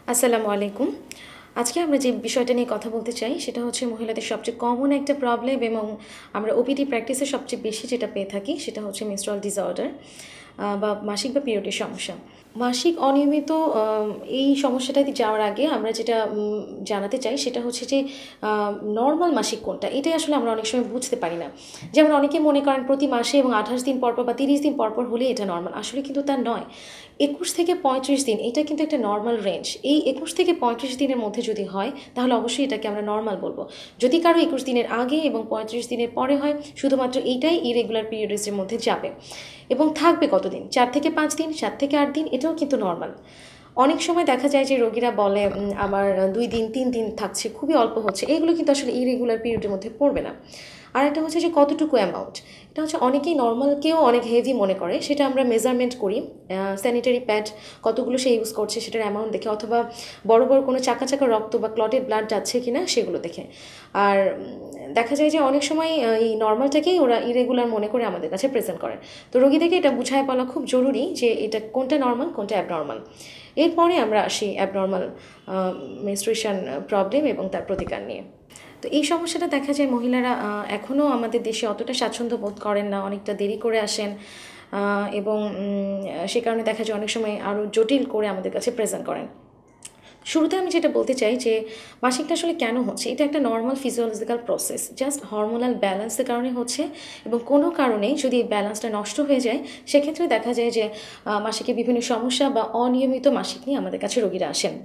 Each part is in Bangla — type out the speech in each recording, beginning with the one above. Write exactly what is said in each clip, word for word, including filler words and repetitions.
আসসালামু আলাইকুম। আজকে আমরা যে বিষয়টা নিয়ে কথা বলতে চাই সেটা হচ্ছে মহিলাদের সবচেয়ে কমন একটা প্রবলেম এবং আমরা ওপিডি প্র্যাকটিসে সবচেয়ে বেশি যেটা পেয়ে থাকি সেটা হচ্ছে মেনস্ট্রুয়াল ডিসঅর্ডার বা মাসিক বা পিরিয়ডের সমস্যা। মাসিক অনিয়মিত আহ, এই সমস্যাটাতে যাওয়ার আগে আমরা যেটা উম, জানাতে চাই সেটা হচ্ছে যে নর্মাল মাসিক কোনটা, এটাই আসলে আমরা অনেক সময় বুঝতে পারি না। যেমন অনেকে মনে করেন প্রতি মাসে এবং আঠাশ দিন পরপর বা তিরিশ দিন পরপর হলে এটা নর্মাল, আসলে কিন্তু তা নয়। একুশ থেকে পঁয়ত্রিশ দিন এটা কিন্তু একটা নর্মাল রেঞ্জ। এই একুশ থেকে পঁয়ত্রিশ দিনের মধ্যে যদি হয় তাহলে অবশ্যই এটাকে আমরা নর্মাল বলবো। যদি কারো একুশ দিনের আগে এবং পঁয়ত্রিশ দিনের পরে হয় শুধুমাত্র এইটাই ইরেগুলার পিরিয়ডসের মধ্যে যাবে এবং থাকবে কতদিন, চার থেকে পাঁচ দিন, সাত থেকে আট দিন, এটাও কিন্তু নর্মাল। অনেক সময় দেখা যায় যে রোগীরা বলে উম, আমার দুই দিন তিন দিন থাকছে, খুবই অল্প হচ্ছে, এগুলো কিন্তু আসলে ইরেগুলার পিরিয়ডের মধ্যে পড়বে না। আর একটা হচ্ছে যে কতটুকু অ্যামাউন্ট, এটা হচ্ছে অনেকেই নর্মালকেও অনেক হেভি মনে করে, সেটা আমরা মেজারমেন্ট করি স্যানিটারি প্যাড কতগুলো সে ইউজ করছে সেটার অ্যামাউন্ট দেখে, অথবা বড় বড় কোনো চাকা চাকা রক্ত বা ক্লটেড ব্লাড যাচ্ছে কিনা সেগুলো দেখে। আর দেখা যায় যে অনেক সময় এই নর্মালটাকেই ওরা ইরেগুলার মনে করে আমাদের কাছে প্রেজেন্ট করেন। তো রোগীদেরকে এটা বুঝায় বলা খুব জরুরি যে এটা কোনটা নর্মাল কোনটা অ্যাবনর্মাল। এরপরে আমরা আসি অ্যাবনর্মাল মেনস্ট্রুয়েশন প্রবলেম এবং তার প্রতিকার নিয়ে। তো এই সমস্যাটা দেখা যায় মহিলারা এখনও আমাদের দেশে অতটা স্বাচ্ছন্দ্য বোধ করেন না, অনেকটা দেরি করে আসেন এবং সে কারণে দেখা যায় অনেক সময় আরও জটিল করে আমাদের কাছে প্রেজেন্ট করেন। শুরুতে আমি যেটা বলতে চাই যে মাসিকটা আসলে কেন হচ্ছে, এটা একটা normal physiological process, just hormonal ব্যালেন্সের কারণে হচ্ছে। এবং কোনো কারণে যদি এই ব্যালেন্সটা নষ্ট হয়ে যায় সেক্ষেত্রে দেখা যায় যে মাসিকে বিভিন্ন সমস্যা বা অনিয়মিত মাসিক নিয়ে আমাদের কাছে রোগীরা আসেন।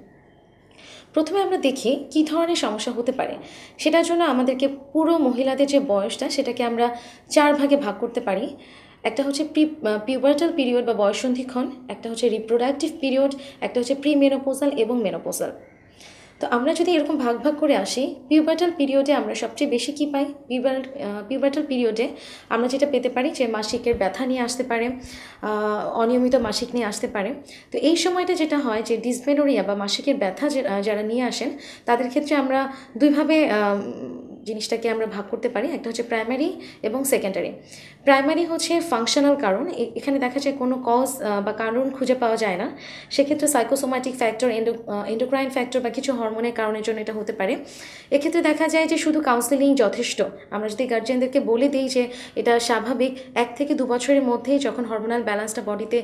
প্রথমে আমরা দেখি কী ধরনের সমস্যা হতে পারে। সেটার জন্য আমাদেরকে পুরো মহিলাদের যে বয়সটা সেটাকে আমরা চার ভাগে ভাগ করতে পারি। একটা হচ্ছে প্রি পিউবার্টাল পিরিয়ড বা বয়ঃসন্ধিক্ষণ, একটা হচ্ছে রিপ্রোডাক্টিভ পিরিয়ড, একটা হচ্ছে প্রি মেনোপোজাল এবং মেনোপোজাল। তো আমরা যদি এরকম ভাগ ভাগ করে আসি, পিউবার্টাল পিরিয়ডে আমরা সবচেয়ে বেশি কী পাই? পিউবার পিউবার্টাল পিরিয়ডে আমরা যেটা পেতে পারি যে মাসিকের ব্যথা নিয়ে আসতে পারে, অনিয়মিত মাসিক নিয়ে আসতে পারে। তো এই সময়টা যেটা হয় যে ডিসমেনোরিয়া বা মাসিকের ব্যথা যারা নিয়ে আসেন তাদের ক্ষেত্রে আমরা দুইভাবে জিনিসটাকে আমরা ভাগ করতে পারি, একটা হচ্ছে প্রাইমারি এবং সেকেন্ডারি। প্রাইমারি হচ্ছে ফাংশনাল কারণ, এখানে দেখা যায় কোনো কজ বা কারণ খুঁজে পাওয়া যায় না, সেক্ষেত্রে psychosomatic factor, endo endocrine factor বা কিছু হরমোনের কারণের জন্য এটা হতে পারে। এক্ষেত্রে দেখা যায় যে শুধু কাউন্সেলিং যথেষ্ট। আমরা যদি গার্জিয়ানদেরকে বলে দিই যে এটা স্বাভাবিক, এক থেকে দু বছরের মধ্যেই যখন হরমোনাল ব্যালেন্সটা বডিতে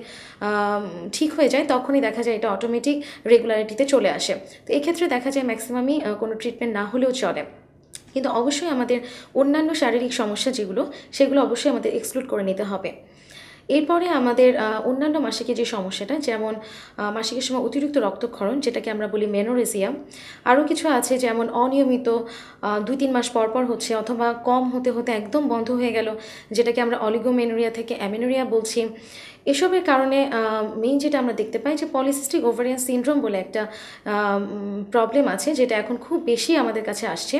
ঠিক হয়ে যায় তখনই দেখা যায় এটা অটোমেটিক রেগুলারিটিতে চলে আসে। তো এক্ষেত্রে দেখা যায় ম্যাক্সিমামই কোনো ট্রিটমেন্ট না হলেও চলে। কিন্তু অবশ্যই আমাদের অন্যান্য শারীরিক সমস্যা যেগুলো সেগুলো অবশ্যই আমাদের এক্সক্লুড করে নিতে হবে। এরপরে আমাদের অন্যান্য মাসিকের যে সমস্যাটা, যেমন মাসিকের সময় অতিরিক্ত রক্তক্ষরণ যেটাকে আমরা বলি মেনোরেজিয়া, আরও কিছু আছে যেমন অনিয়মিত দুই তিন মাস পর পর হচ্ছে অথবা কম হতে হতে একদম বন্ধ হয়ে গেল যেটাকে আমরা অলিগোমেনোরিয়া থেকে অ্যামেনোরিয়া বলছি। এসবের কারণে মেইন যেটা আমরা দেখতে পাই যে পলিসিস্টিক ওভারিয়ান সিনড্রোম বলে একটা প্রবলেম আছে যেটা এখন খুব বেশি আমাদের কাছে আসছে।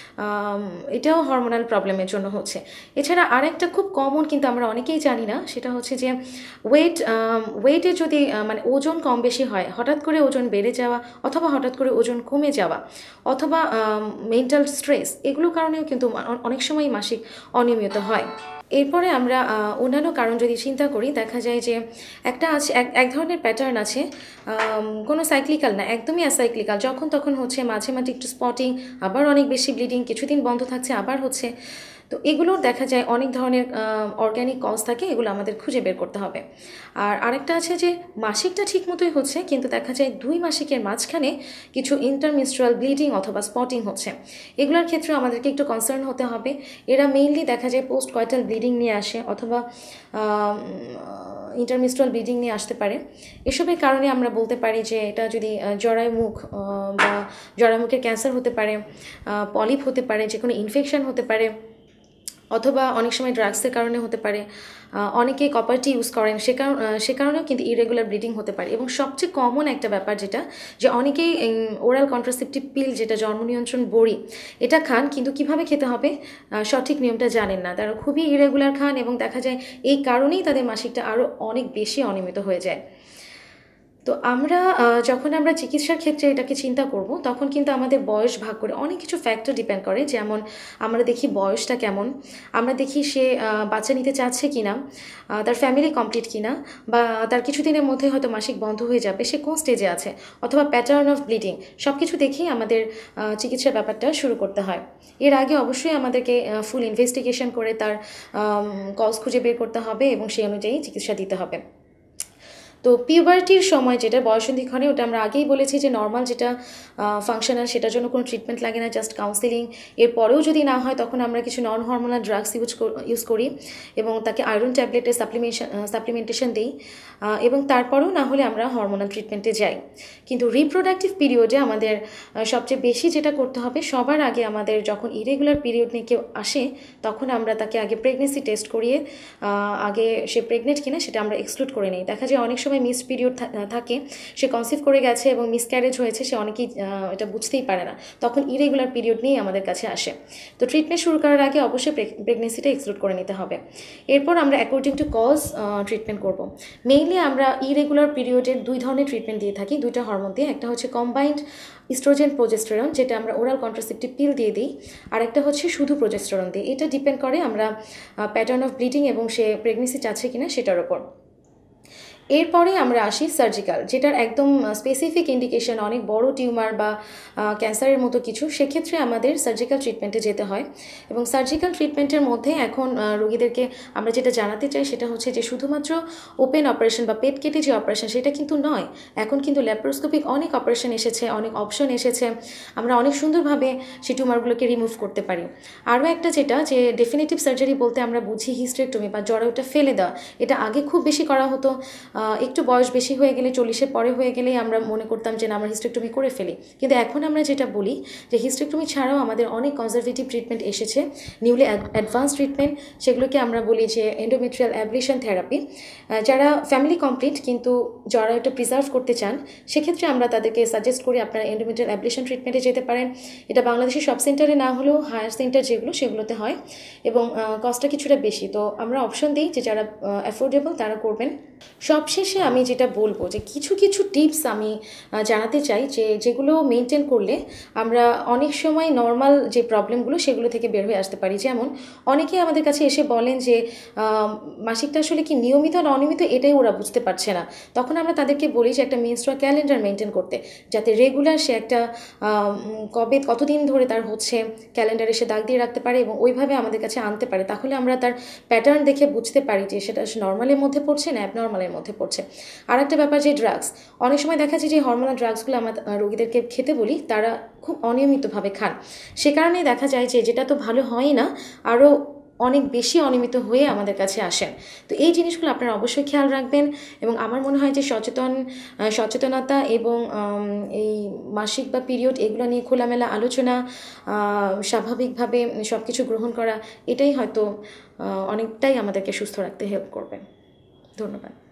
এটাও হরমোনাল প্রবলেমের জন্য হচ্ছে। এছাড়া আরেকটা খুব কমন কিন্তু আমরা অনেকেই জানি না, সেটা হচ্ছে যে ওয়েট ওয়েটে যদি মানে ওজন কম বেশি হয়, হঠাৎ করে ওজন বেড়ে যাওয়া অথবা হঠাৎ করে ওজন কমে যাওয়া অথবা মেন্টাল স্ট্রেস, এগুলো কারণেও কিন্তু অনেক সময় মাসিক অনিয়মিত হয়। এরপরে আমরা অন্যান্য কারণ যদি চিন্তা করি দেখা যায় যে একটা আছে এক এক ধরনের প্যাটার্ন আছে, কোনো সাইক্লিক্যাল না, একদমই অ্যাসাইক্লিক্যাল, যখন তখন হচ্ছে, মাঝে মাঝে একটু স্পটিং, আবার অনেক বেশি ব্লিডিং, কিছুদিন বন্ধ থাকছে আবার হচ্ছে। তো এগুলোর দেখা যায় অনেক ধরনের অর্গ্যানিক কজ থাকে, এগুলো আমাদের খুঁজে বের করতে হবে। আর আরেকটা আছে যে মাসিকটা ঠিক মতোই হচ্ছে কিন্তু দেখা যায় দুই মাসিকের মাঝখানে কিছু ইন্টারমিনস্ট্রুয়াল ব্লিডিং অথবা স্পটিং হচ্ছে, এগুলোর ক্ষেত্রে আমাদেরকে একটু কনসার্ন হতে হবে। এরা মেইনলি দেখা যায় পোস্ট কয়টাল ব্লিডিং নিয়ে আসে অথবা ইন্টারমিনস্ট্রুয়াল ব্লিডিং নিয়ে আসতে পারে। এসবের কারণে আমরা বলতে পারি যে এটা যদি জরায়ুমুখ বা জরায়ুমুখের ক্যান্সার হতে পারে, পলিপ হতে পারে, যে কোনো ইনফেকশন হতে পারে, অথবা অনেক সময় ড্রাগসের কারণে হতে পারে, অনেকেই কপারটি ইউজ করেন সে কারণ সে কারণেও কিন্তু ইরেগুলার ব্লিডিং হতে পারে। এবং সবচেয়ে কমন একটা ব্যাপার যেটা, যে অনেকেই ওরাল কন্ট্রাসেপটিভ পিল যেটা জন্ম নিয়ন্ত্রণ বড়ি এটা খান, কিন্তু কিভাবে খেতে হবে সঠিক নিয়মটা জানেন না, তারা খুবই ইরেগুলার খান এবং দেখা যায় এই কারণেই তাদের মাসিকটা আরও অনেক বেশি অনিয়মিত হয়ে যায়। তো আমরা আহ, যখন আমরা চিকিৎসার ক্ষেত্রে এটাকে চিন্তা করব তখন কিন্তু আমাদের বয়স ভাগ করে অনেক কিছু ফ্যাক্টর ডিপেন্ড করে, যেমন আমরা দেখি বয়সটা কেমন, আমরা দেখি সে আহ, বাচ্চা নিতে চাচ্ছে কিনা, আহ, তার ফ্যামিলি কমপ্লিট কিনা, বা তার কিছুদিনের মধ্যে হয়তো মাসিক বন্ধ হয়ে যাবে, সে কোন স্টেজে আছে, অথবা প্যাটার্ন অফ ব্লিডিং, সব কিছু দেখেই আমাদের আহ, চিকিৎসার ব্যাপারটা শুরু করতে হয়। এর আগে অবশ্যই আমাদেরকে ফুল ইনভেস্টিগেশন করে তার কজ খুঁজে বের করতে হবে এবং সেই অনুযায়ী চিকিৎসা দিতে হবে। তো পিউবার্টির সময় যেটা বয়সন্ধিক্ষণে, ওটা আমরা আগেই বলেছি যে নর্মাল যেটা ফাংশনাল সেটার জন্য কোনো ট্রিটমেন্ট লাগে না, জাস্ট কাউন্সিলিং। এরপরেও যদি না হয় তখন আমরা কিছু non hormonal drugs use use করি এবং তাকে আয়রন ট্যাবলেটের সাপ্লিমেশন সাপ্লিমেন্টেশন দিই, এবং তারপরেও না হলে আমরা হরমোনাল ট্রিটমেন্টে যাই। কিন্তু রিপ্রোডাক্টিভ পিরিয়ডে আমাদের সবচেয়ে বেশি যেটা করতে হবে, সবার আগে আমাদের যখন ইরেগুলার পিরিয়ড নিয়ে কেউ আসে তখন আমরা তাকে আগে প্রেগনেন্সি টেস্ট করিয়ে আগে সে প্রেগনেন্ট কিনা সেটা আমরা এক্সক্লুড করে নিই। দেখা যায় অনেক সময় মিস পিরিয়ড থাকে, সে কনসিভ করে গেছে এবং মিসক্যারেজ হয়েছে, সে অনেকেই এটা বুঝতেই পারে না, তখন ইরেগুলার পিরিয়ড নিয়েই আমাদের কাছে আসে। তো ট্রিটমেন্ট শুরু করার আগে অবশ্যই প্রেগনেন্সিটা এক্সক্লুড করে নিতে হবে। এরপর আমরা অ্যাকর্ডিং টু কজ ট্রিটমেন্ট করব। মেইনলি আমরা ইরেগুলার পিরিয়ডের দুই ধরনের ট্রিটমেন্ট দিয়ে থাকি, দুইটা হরমোন দিয়ে। একটা হচ্ছে কম্বাইন্ড ইস্ট্রোজেন প্রোজেস্টেরন, যেটা আমরা ওরাল কন্ট্রাসেপটিভ পিল দিয়ে দিই, আর একটা হচ্ছে শুধু প্রোজেস্টেরন দিয়ে। এটা ডিপেন্ড করে আমরা প্যাটার্ন অফ ব্লিডিং এবং সে প্রেগনেন্সি চাচ্ছে কিনা সেটার ওপর। এরপরে আমরা আসি সার্জিক্যাল, যেটার একদম স্পেসিফিক ইন্ডিকেশন অনেক বড় টিউমার বা ক্যান্সারের মতো কিছু, সেক্ষেত্রে আমাদের সার্জিক্যাল ট্রিটমেন্টে যেতে হয়। এবং সার্জিক্যাল ট্রিটমেন্টের মধ্যে এখন রোগীদেরকে আমরা যেটা জানাতে চাই সেটা হচ্ছে যে শুধুমাত্র ওপেন অপারেশন বা পেট কেটে যে অপারেশন সেটা কিন্তু নয়, এখন কিন্তু ল্যাপ্রোস্কোপিক অনেক অপারেশন এসেছে, অনেক অপশন এসেছে, আমরা অনেক সুন্দরভাবে সেই টিউমারগুলোকে রিমুভ করতে পারি। আরও একটা যেটা যে ডেফিনেটিভ সার্জারি বলতে আমরা বুঝি হিস্টেরেক্টমি বা জরায়ুটা ফেলে দেওয়া। এটা আগে খুব বেশি করা হতো, একটু বয়স বেশি হয়ে গেলে, চল্লিশের পরে হয়ে গেলেই আমরা মনে করতাম যে না আমরা হিস্টেরেক্টমি করে ফেলি। কিন্তু এখন আমরা যেটা বলি যে হিস্টেরেক্টমি ছাড়াও আমাদের অনেক কনজারভেটিভ ট্রিটমেন্ট এসেছে, নিউলি অ্যাডভান্স ট্রিটমেন্ট, সেগুলোকে আমরা বলি যে এন্ডোমেট্রিয়াল অ্যাবলেশন থেরাপি। যারা ফ্যামিলি কমপ্লিট কিন্তু জরায়ুটা প্রিজার্ভ করতে চান, সেক্ষেত্রে আমরা তাদেরকে সাজেস্ট করি আপনারা এন্ডোমেট্রিয়াল অ্যাবলেশন ট্রিটমেন্টে যেতে পারেন। এটা বাংলাদেশের সব সেন্টারে না হলেও হায়ার সেন্টার যেগুলো সেগুলোতে হয় এবং কস্টটা কিছুটা বেশি। তো আমরা অপশন দিই যে যারা অ্যাফোর্ডেবল তারা করবেন। সবশেষে আমি যেটা বলবো যে কিছু কিছু টিপস আমি জানাতে চাই যে যেগুলো মেনটেন করলে আমরা অনেক সময় নর্মাল যে প্রবলেমগুলো সেগুলো থেকে বের হয়ে আসতে পারি। যেমন অনেকেই আমাদের কাছে এসে বলেন যে মাসিকটা আসলে কি নিয়মিত না অনিয়মিত এটাই ওরা বুঝতে পারছে না। তখন আমরা তাদেরকে বলি যে একটা মেনস্ট্রুয়াল ক্যালেন্ডার মেনটেন করতে, যাতে রেগুলার সে একটা কবে কতদিন ধরে তার হচ্ছে ক্যালেন্ডারে সে দাগ দিয়ে রাখতে পারে এবং ওইভাবে আমাদের কাছে আনতে পারে। তাহলে আমরা তার প্যাটার্ন দেখে বুঝতে পারি যে সেটা নর্মালের মধ্যে পড়ছে না অ্যাবনর্মালের মধ্যে পড়ছে। আর একটা ব্যাপার যে ড্রাগস, অনেক সময় দেখা যায় যে হরমোনাল ড্রাগসগুলো আমরা রোগীদেরকে খেতে বলি, তারা খুব অনিয়মিতভাবে খান। সে কারণেই দেখা যায় যে যেটা তো ভালো হয় না, আরও অনেক বেশি অনিয়মিত হয়ে আমাদের কাছে আসেন। তো এই জিনিসগুলো আপনারা অবশ্যই খেয়াল রাখবেন এবং আমার মনে হয় যে সচেতন সচেতনতা এবং এই মাসিক বা পিরিয়ড এগুলো নিয়ে খোলামেলা আলোচনা, স্বাভাবিকভাবে সব কিছু গ্রহণ করা, এটাই হয়তো অনেকটাই আমাদেরকে সুস্থ রাখতে হেল্প করবে। ধন্যবাদ।